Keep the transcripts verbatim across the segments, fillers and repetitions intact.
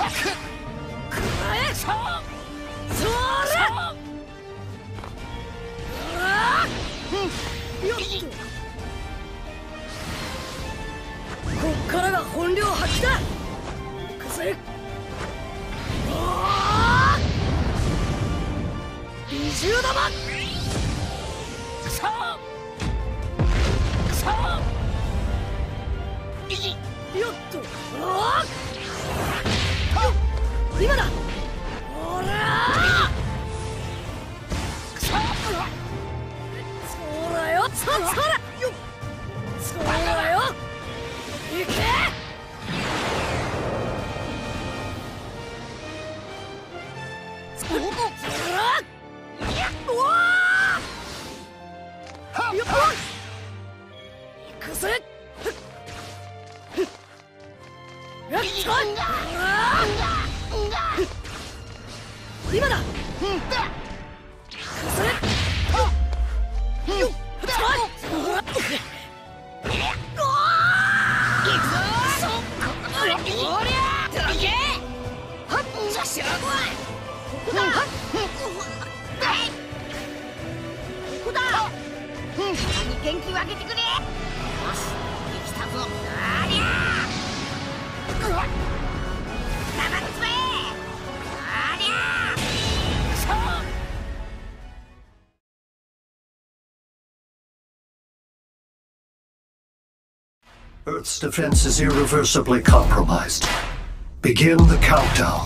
Earth's defense is irreversibly compromised. Begin the countdown.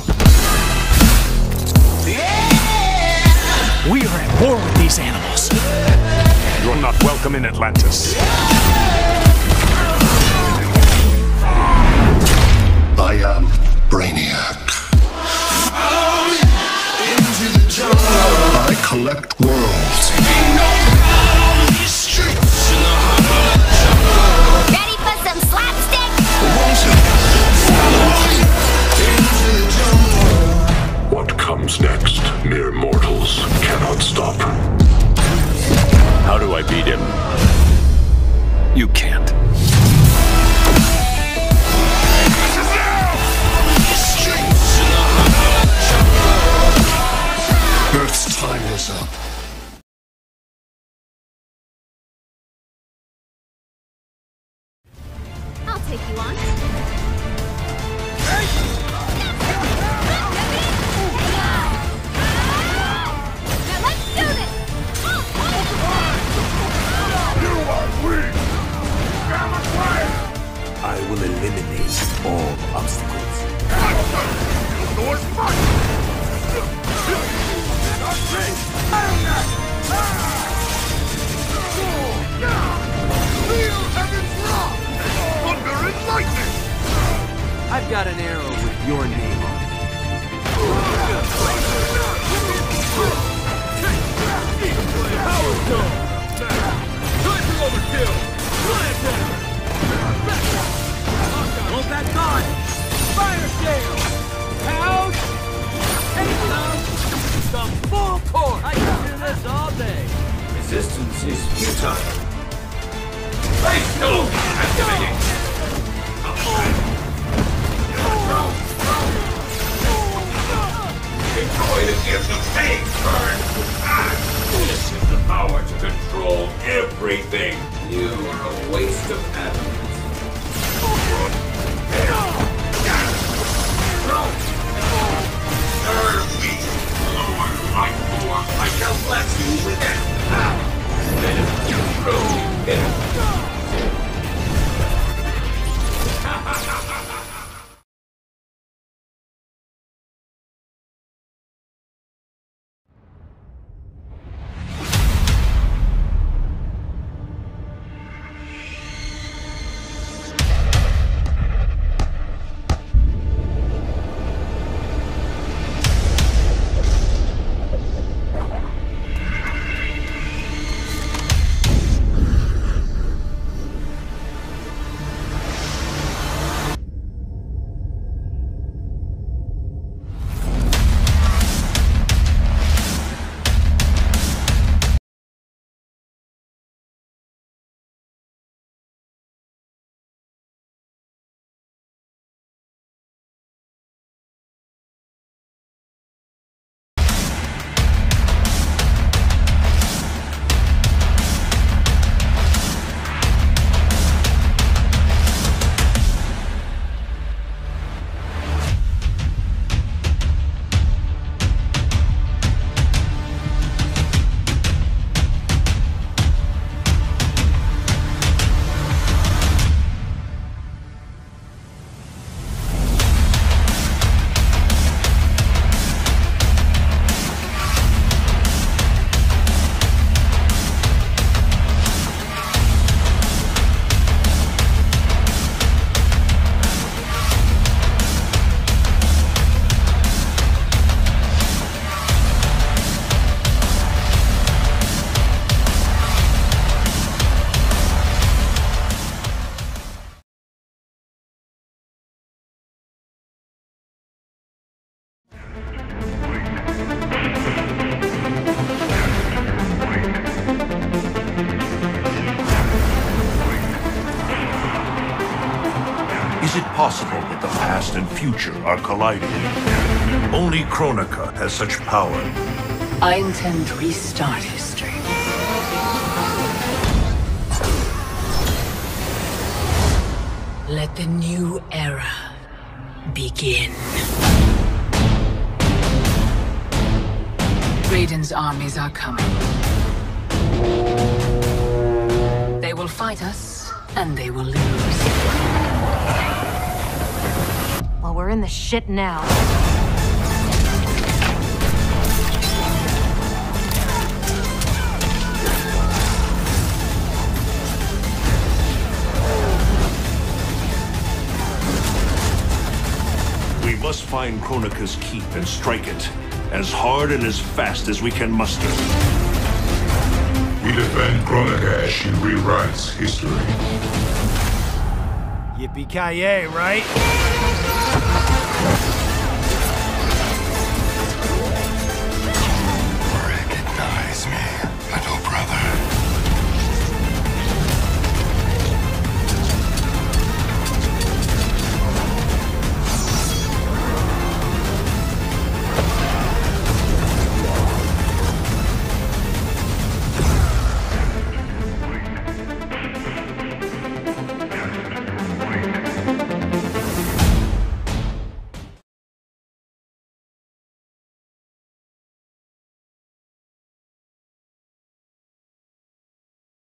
Yeah! We are at war with these animals. You're not welcome in Atlantis. I am Brainiac. Into the jungle. I collect worlds. Ready for some slapstick? What comes next, mere mortals cannot stop. How do I beat him? You can't. Earth's time is up. I'll take you on. Now let's do this! You are weak! I will eliminate all obstacles. North fight! Feel heaven's wrath! Thunder and lightning! I've got an arrow with your name on it. Power stone! Time to overkill! Hold that thought! Fire sale! Out! Take some! The full course! I can do this all day! Resistance is futile. Phase two! Activating! Enjoy the gift of pain, burn! This is the power to control everything! You are a waste of atoms. Serve me! Lower my form! I shall bless you with it! Then you throw it! is it possible that the past and future are colliding? Only Kronika has such power. I intend to restart history. Let the new era begin. Raiden's armies are coming. They will fight us, and they will lose. Well, we're in the shit now. We must find Kronika's keep and strike it, as hard and as fast as we can muster. We defend Kronika as she rewrites history. Yippee-ki-yay, right?